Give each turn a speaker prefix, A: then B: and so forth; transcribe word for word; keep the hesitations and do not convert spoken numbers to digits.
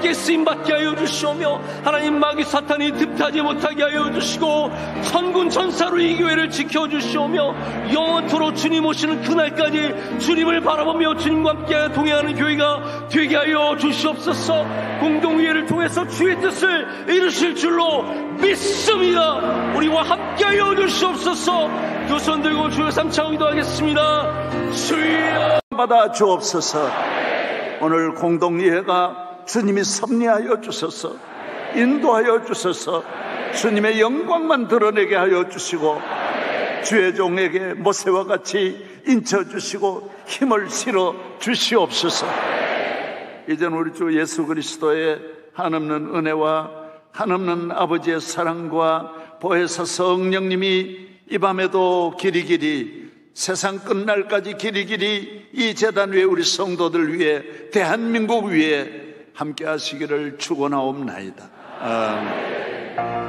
A: 함께 쓰임받게 하여 주시오며, 하나님 마귀 사탄이 득하지 못하게 하여 주시고 천군 천사로 이 교회를 지켜주시오며, 영원토록 주님 오시는 그날까지 주님을 바라보며 주님과 함께 동행하는 교회가 되게 하여 주시옵소서. 공동회의를 통해서 주의 뜻을 이루실 줄로 믿습니다. 우리와 함께 하여 주시옵소서. 두 손 들고 주의 삼창 기도하겠습니다. 주여
B: 받아 주옵소서. 오늘 공동예회가 주님이 섭리하여 주소서, 인도하여 주소서. 주님의 영광만 드러내게 하여 주시고 주의 종에게 모세와 같이 인쳐주시고 힘을 실어 주시옵소서. 이제는 우리 주 예수 그리스도의 한없는 은혜와 한없는 아버지의 사랑과 보혜사 성령님이 이 밤에도 길이길이 세상 끝날까지 길이길이 이 제단 위에 우리 성도들 위해, 대한민국 위에 함께 하시기를 축원하옵나이다. 아멘.